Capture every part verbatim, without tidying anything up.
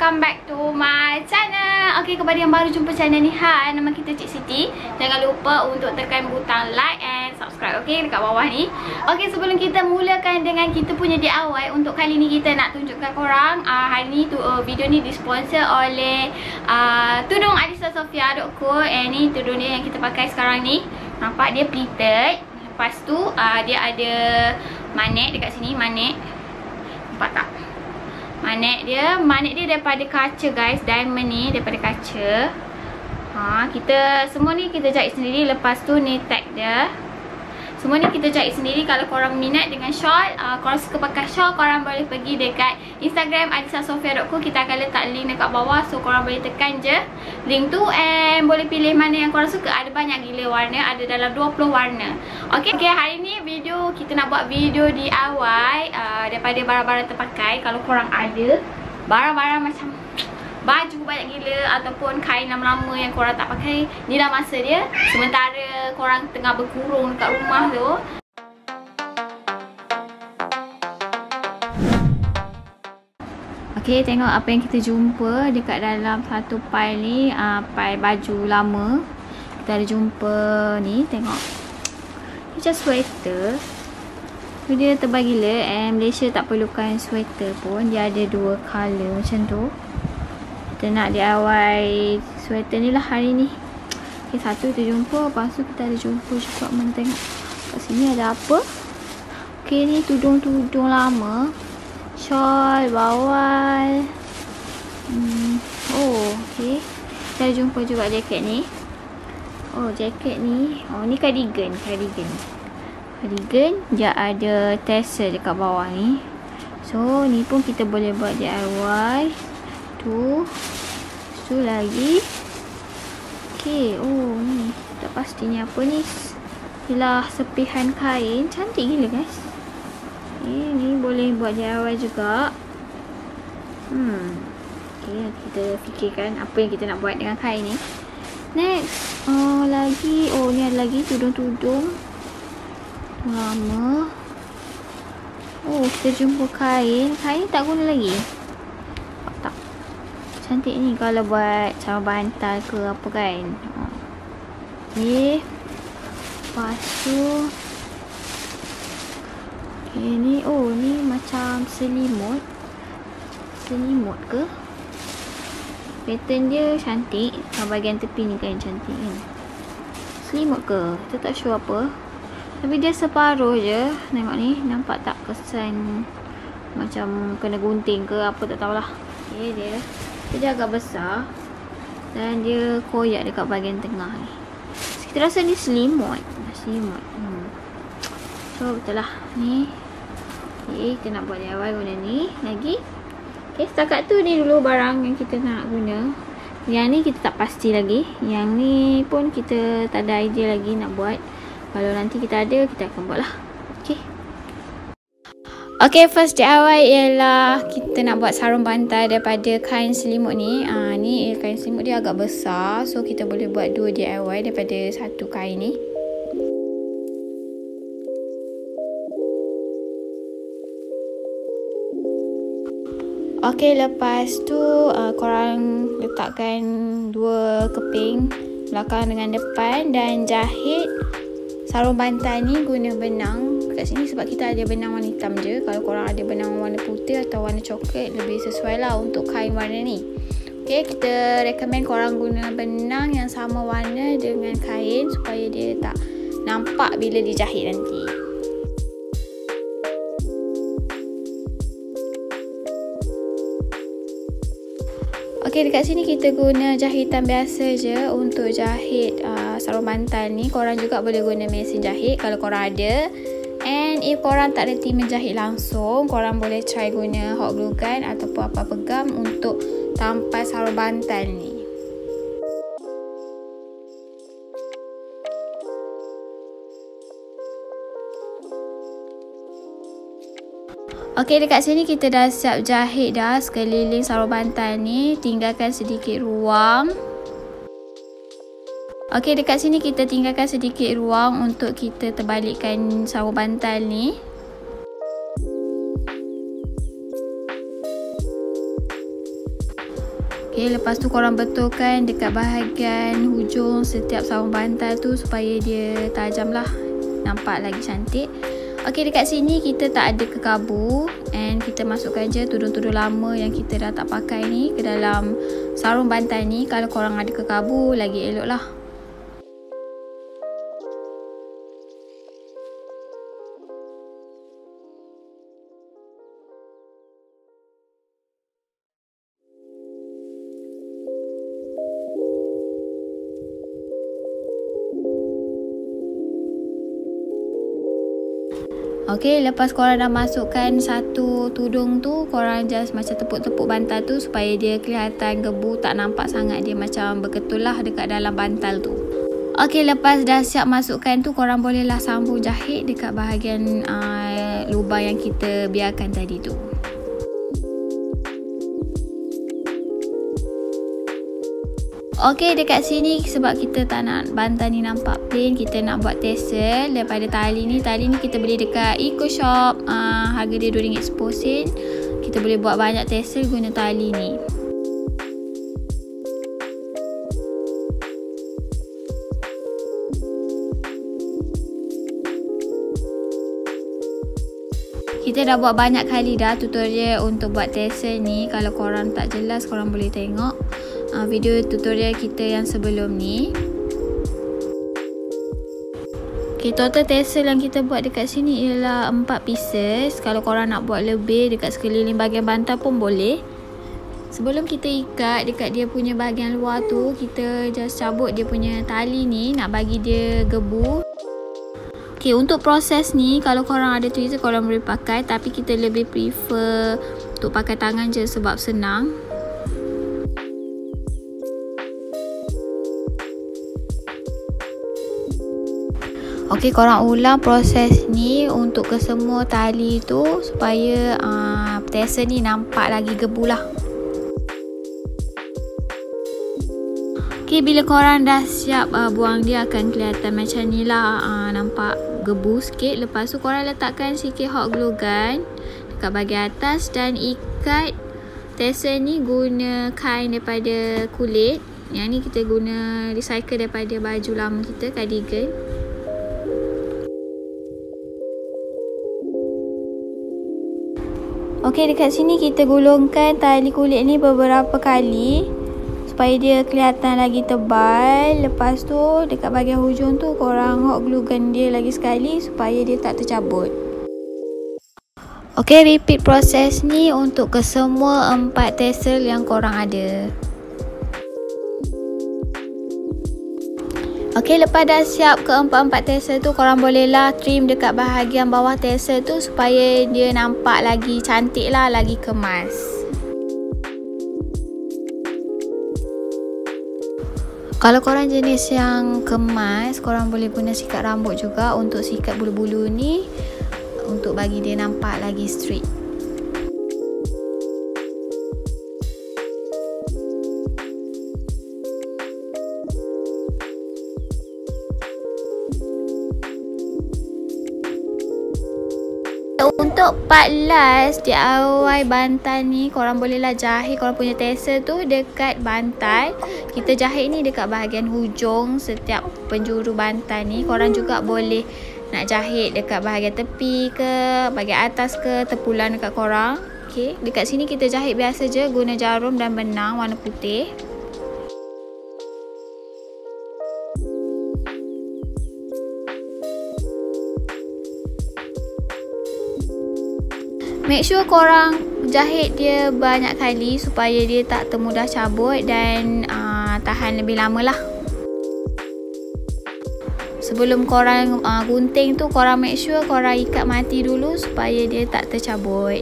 welcome back to my channel. Okay, kepada yang baru jumpa channel ni, hai, nama kita Cik Siti. Jangan lupa untuk tekan butang like and subscribe, okay, dekat bawah ni. Okay, sebelum kita mulakan dengan kita punya D I Y, untuk kali ni kita nak tunjukkan korang uh, hari ni tu, uh, video ni disponsor oleh uh, tudung adisa sofia dot co. And ni tudung dia yang kita pakai sekarang ni. Nampak dia pleated. Lepas tu uh, dia ada magnet dekat sini, magnet. Nampak tak? Magnet dia, magnet dia daripada kaca guys, diamond ni daripada kaca. Ha, kita semua ni kita jahit sendiri. Lepas tu ni tag dia. Semua ni kita jahit sendiri. Kalau korang minat dengan shawl, uh, korang suka pakai shawl, korang boleh pergi dekat Instagram adisa sofia dot co. Kita akan letak link dekat bawah. So korang boleh tekan je link tu and boleh pilih mana yang korang suka. Ada banyak gila warna, ada dalam dua puluh warna. Okay, okay, hari ni video kita nak buat video D I Y uh, daripada barang-barang terpakai. Kalau korang ada barang-barang macam baju banyak gila ataupun kain lama-lama yang korang tak pakai, ni dah masa dia. Sementara korang tengah berkurung dekat rumah tu. Okay, tengok apa yang kita jumpa dekat dalam satu pile ni. uh, Pile baju lama. Kita ada jumpa ni, tengok. Ni macam sweater. Dia tebal gila and Malaysia tak perlukan sweater pun. Dia ada dua colour macam tu. Kita nak D I Y sweater ni lah hari ni. Okay, satu kita jumpa. Lepas tu kita ada jumpa juga. Mana tengok kat sini ada apa. Okay, ni tudung-tudung lama. Shawl, bawal. hmm. Oh, okay. Kita ada jumpa juga jaket ni. Oh, jaket ni. Oh, ni cardigan. Cardigan Cardigan. Dia ada tassel dekat bawah ni. So, ni pun kita boleh buat D I Y. Tu tu lagi. Okay, oh ni tak pasti ni apa ni. Ialah sepihan kain. Cantik gila guys. Okay, ni boleh buat D I Y juga. Hmm Okay, kita fikirkan apa yang kita nak buat dengan kain ni. Next, oh lagi. Oh, ni ada lagi tudung-tudung lama. Oh, kita jumpa kain. Kain tak guna lagi. Tak. Cantik ni kalau buat cara bantal ke apa kan. Okay. Lepas tu. Okay, ni. Oh, ni macam selimut. Selimut ke? Pattern dia cantik. Bahagian tepi ni kan cantik kan. Selimut ke? Kita tak sure apa. Tapi dia separuh je. Tengok ni. Nampak tak kesan macam kena gunting ke apa, tak tahulah. Okay, dia. Dia agak besar. Dan dia koyak dekat bahagian tengah ni. Kita rasa ni selimut. Selimut. Hmm. So, betul lah. Ni. Okay, kita nak buat D I Y guna ni. Lagi. Okay, setakat tu ni dulu barang yang kita nak guna. Yang ni kita tak pasti lagi. Yang ni pun kita tak ada idea lagi nak buat. Kalau nanti kita ada, kita akan buat lah. Okay. Okay, first D I Y ialah kita nak buat sarung bantal daripada kain selimut ni. Ah, ni kain selimut dia agak besar. So, kita boleh buat dua D I Y daripada satu kain ni. Okay, lepas tu uh, korang letakkan dua keping belakang dengan depan dan jahit sarung bantal ni guna benang. Kat sini sebab kita ada benang warna hitam je. Kalau korang ada benang warna putih atau warna coklat, lebih sesuai lah untuk kain warna ni. Okay, kita recommend korang guna benang yang sama warna dengan kain supaya dia tak nampak bila dijahit nanti. Okay, dekat sini kita guna jahitan biasa je untuk jahit uh, sarung bantal ni. Korang juga boleh guna mesin jahit kalau korang ada. And if korang tak reti menjahit langsung, korang boleh try guna hot glue gun ataupun apa-apa gam untuk tampal sarung bantal ni. Okay, dekat sini kita dah siap jahit dah sekeliling sarung bantal ni. Tinggalkan sedikit ruang. Okay, dekat sini kita tinggalkan sedikit ruang untuk kita terbalikkan sarung bantal ni. Okay, lepas tu korang betulkan dekat bahagian hujung setiap sarung bantal tu supaya dia tajam lah, nampak lagi cantik. Okay, dekat sini kita tak ada kekabu, and kita masukkan je tudung-tudung lama yang kita dah tak pakai ni ke dalam sarung bantal ni. Kalau korang ada kekabu lagi elok lah. Okay, lepas korang dah masukkan satu tudung tu, korang just macam tepuk-tepuk bantal tu supaya dia kelihatan gebu, tak nampak sangat dia macam berketul lah dekat dalam bantal tu. Okay, lepas dah siap masukkan tu, korang bolehlah sambung jahit dekat bahagian uh, lubang yang kita biarkan tadi tu. Okey, dekat sini sebab kita tak nak bantal ni nampak plain, kita nak buat tassel daripada tali ni. Tali ni kita beli dekat Eco Shop, uh, harga dia dua ringgit sepuluh sen. Kita boleh buat banyak tassel guna tali ni. Kita dah buat banyak kali dah tutorial untuk buat tassel ni. Kalau korang tak jelas, korang boleh tengok Uh, video tutorial kita yang sebelum ni. Okay, total tassel yang kita buat dekat sini ialah empat pieces. Kalau korang nak buat lebih dekat sekeliling bahagian bantal pun boleh. Sebelum kita ikat dekat dia punya bahagian luar tu, kita just cabut dia punya tali ni, nak bagi dia gebu. Okay, untuk proses ni kalau korang ada tweezer korang boleh pakai, tapi kita lebih prefer untuk pakai tangan je sebab senang. Okey, korang ulang proses ni untuk ke semua tali tu supaya uh, tassel ni nampak lagi gebu lah. Okey, bila korang dah siap uh, buang, dia akan kelihatan macam ni lah, uh, nampak gebu sikit. Lepas tu korang letakkan sikit hot glue gun dekat bahagian atas dan ikat tassel ni guna kain daripada kulit. Yang ni kita guna recycle daripada baju lama kita, cardigan. Okey, dekat sini kita gulungkan tali kulit ni beberapa kali supaya dia kelihatan lagi tebal. Lepas tu dekat bahagian hujung tu korang hot glue gun dia lagi sekali supaya dia tak tercabut. Okey, repeat proses ni untuk ke semua empat tassel yang korang ada. Okey, lepas dah siap ke empat-empat tassel tu, korang bolehlah trim dekat bahagian bawah tassel tu supaya dia nampak lagi cantik lah, lagi kemas. Kalau korang jenis yang kemas, korang boleh guna sikat rambut juga untuk sikat bulu-bulu ni untuk bagi dia nampak lagi straight. Untuk part last D I Y bantal ni, korang bolehlah jahit korang punya tassel tu dekat bantal. Kita jahit ni dekat bahagian hujung setiap penjuru bantal ni. Korang juga boleh nak jahit dekat bahagian tepi ke, bahagian atas ke, terpulang dekat korang. Okay, dekat sini kita jahit biasa je guna jarum dan benang warna putih. Make sure korang jahit dia banyak kali supaya dia tak termudah cabut dan uh, tahan lebih lama lah. Sebelum korang uh, gunting tu, korang make sure korang ikat mati dulu supaya dia tak tercabut.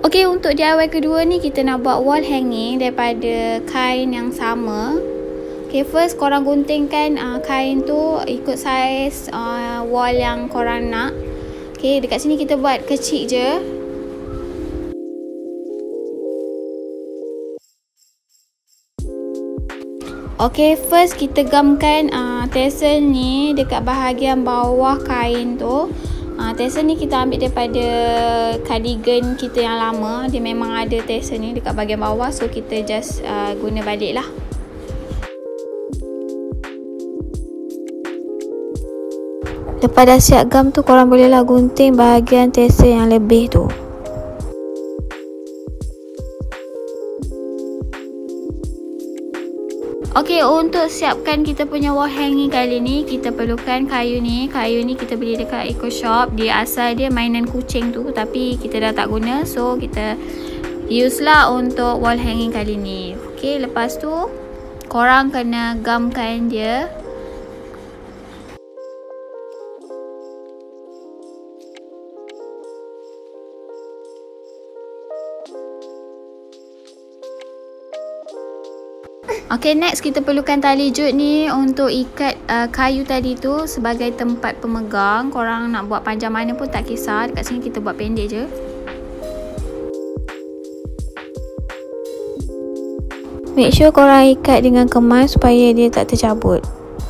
Okey, untuk D I Y kedua ni kita nak buat wall hanging daripada kain yang sama. Okey, first korang guntingkan uh, kain tu ikut saiz uh, wall yang korang nak. Okey, dekat sini kita buat kecil je. Okey, first kita gamkan uh, tassel ni dekat bahagian bawah kain tu. Uh, tassel ni kita ambil daripada cardigan kita yang lama. Dia memang ada tassel ni dekat bahagian bawah. So kita just uh, guna balik lah. Lepas dah siap gam tu, korang bolehlah gunting bahagian tassel yang lebih tu. Okey, untuk siapkan kita punya wall hanging kali ni, kita perlukan kayu ni. Kayu ni kita beli dekat Eco Shop. Dia asal dia mainan kucing tu, tapi kita dah tak guna. So, kita use lah untuk wall hanging kali ni. Okey, lepas tu korang kena gamkan dia. Ok, next kita perlukan tali jut ni untuk ikat uh, kayu tadi tu sebagai tempat pemegang. Korang nak buat panjang mana pun tak kisah. Dekat sini kita buat pendek je. Make sure korang ikat dengan kemas supaya dia tak tercabut.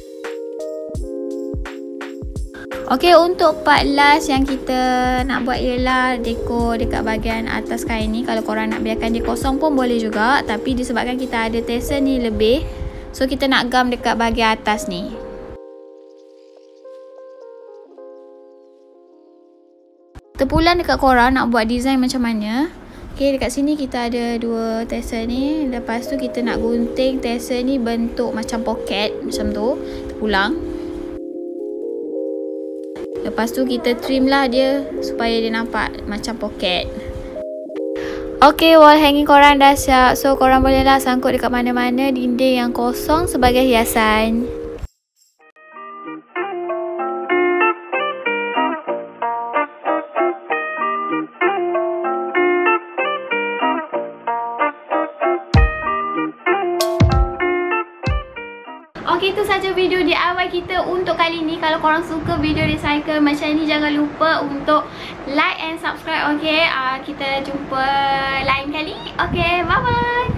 Ok, untuk part last yang kita nak buat ialah dekor dekat bahagian atas kain ni. Kalau korang nak biarkan dia kosong pun boleh juga, tapi disebabkan kita ada tassel ni lebih, so kita nak gam dekat bahagian atas ni. Terpulang dekat korang nak buat design macam mana. Ok, dekat sini kita ada dua tassel ni. Lepas tu kita nak gunting tassel ni bentuk macam poket macam tu. Terpulang. Lepas tu kita trim lah dia supaya dia nampak macam poket. Ok, wall hanging korang dah siap. So korang bolehlah sangkut dekat mana-mana dinding yang kosong sebagai hiasan. Ok, itu saja video D I Y kita untuk kali ni. Kalau korang suka video recycle macam ni, jangan lupa untuk like and subscribe. Ok, uh, kita jumpa lain kali. Ok, bye bye.